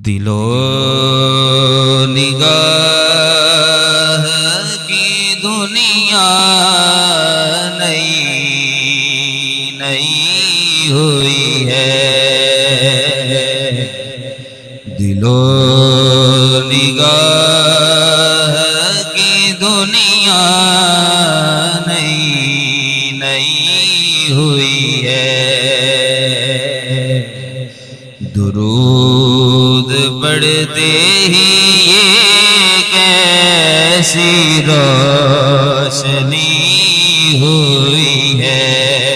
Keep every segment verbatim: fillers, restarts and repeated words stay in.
دل و نگاہ کی دنیا نئی نئی ہوئی ہے، دل و نگاہ کی دنیا نئی نئی ہوئی ہے، درود پڑھتے ہی یہ کیسی روشنی ہوئی ہے،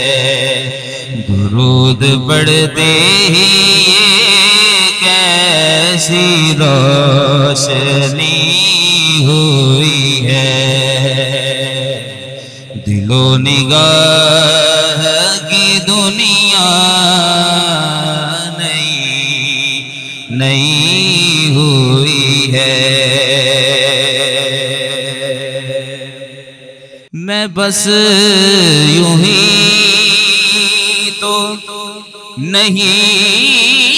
درود پڑھتے ہی یہ کیسی روشنی ہوئی ہے، دل و نگاہ کی دنیا نئی ہوئی ہے۔ میں بس یوں ہی تو نہیں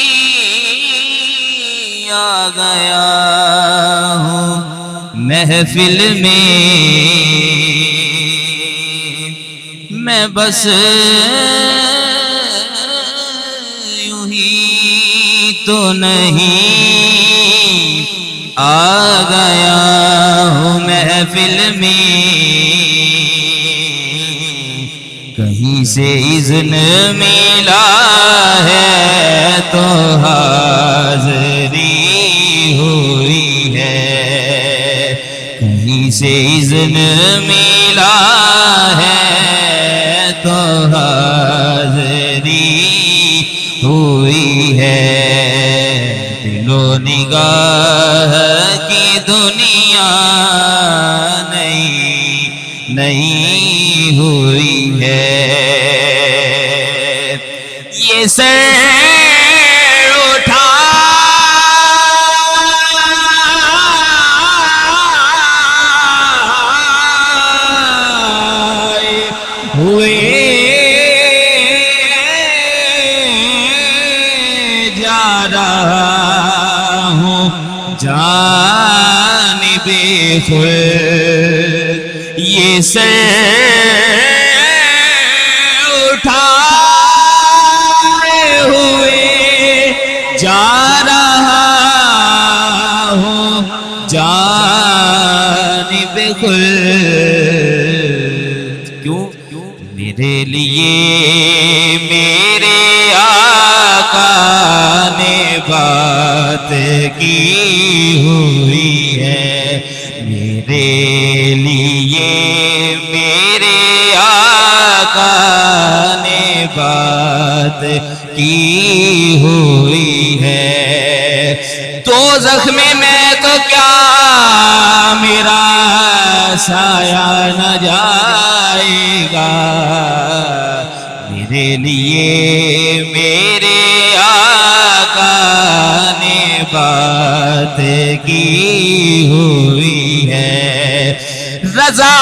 آ گیا ہوں محفل میں، میں بس یوں ہی تو نہیں آ گیا ہوں محفل میں، کہیں سے اذن ملا ہے تو حاضری ہوئی ہے، کہیں سے اذن ملا ہے تو حاضری ہوئی ہے، دل و نگاہ کی دنیا نئی نئی ہوئی ہے، یہ سر اٹھا ہوئے جا رہا ہوں جانب خود، یہ سر اٹھائے ہوئے جا رہا ہوں جانب خود، کیوں میرے لیے میرے آقا نے بات کی ہوئی ہے، میرے لیے میرے آقا نے بات کی ہوئی ہے، دوزخ میں میں تو کیا میرا سایہ نہ جائے گا، میرے لیے میرے آقا نے بات کی ہوئی ہے، رضا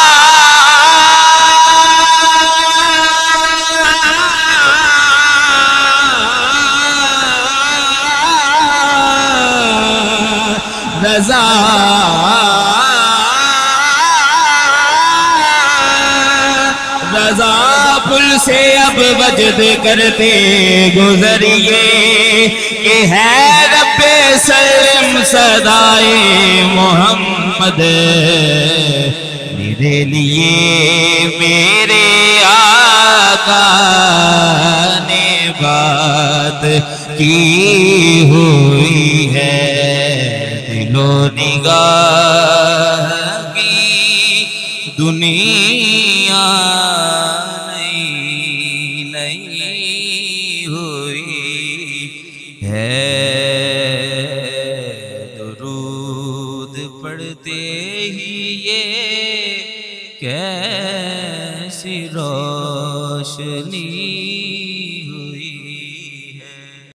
رضا رضا پل سے اب وجد کرتے گزریے کہ ہے رب سلم صدائے محمد، میرے لیے میرے آقا نے بات کی ہوئی ہے، دل و نگاہ کی دنیا نئی نئی ہوئی ہے، درود پڑھتے ہی یہ کیسی روشنی